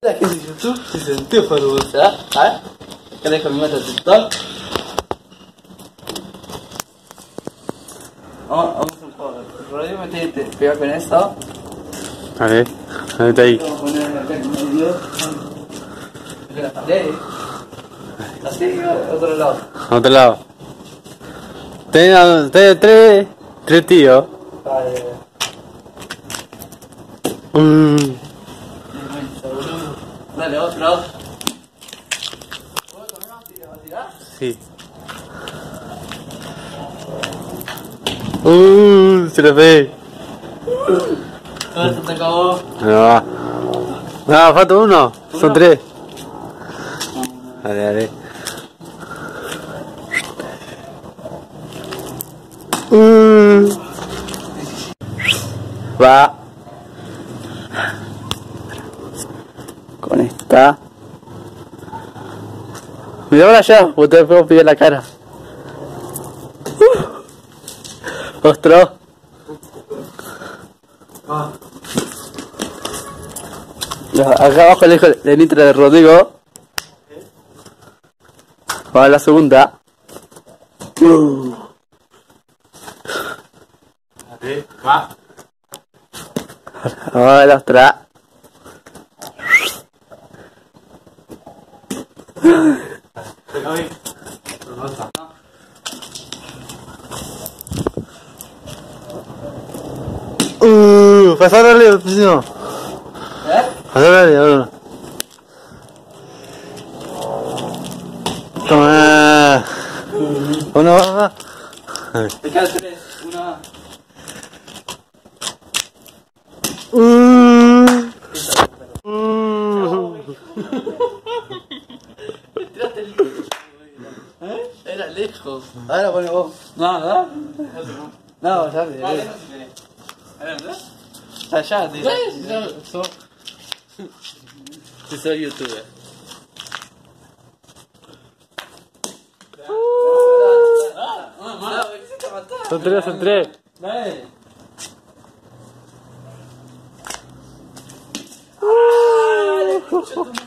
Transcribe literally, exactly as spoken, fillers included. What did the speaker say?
La gente de YouTube se sintió famosa. A ver, acá dejo mi meta de TikTok. Vamos, vamos a hacer un juego. Rodrigo, me te pega con esto. A ver, ahorita ahí. Vamos a poner acá en medio. De la pared. Así, otro lado. A otro lado. Tenés tres, tres, tres tíos. Vale. Mm. Dale, otro. ¿Puedo comer más? ¿Tirar? Sí. Uh, se lo ve. No, se te acabó. No va. No, falta uno. Son tres. Dale, dale. Uh. Va. Con esta. Mira para allá, o te puedo pillar la cara. Uh. Ostro. Ah. Acá abajo le dejo el nitro de Rodrigo. Vamos a la segunda. Uh. Va. Vamos a la otra. Uh, pasarle, no. ¿Eh? Pasarle, ahora. Toma. Uno más. Te quedan tres. Una más. Uh. Uh. Tiraste el ¿eh? Era lejos. Ahora pone vos. No, ¿no? No, ya te diré. Allá, tío. Si soy youtuber. Son tres, son tres. Dale. ¡Ah!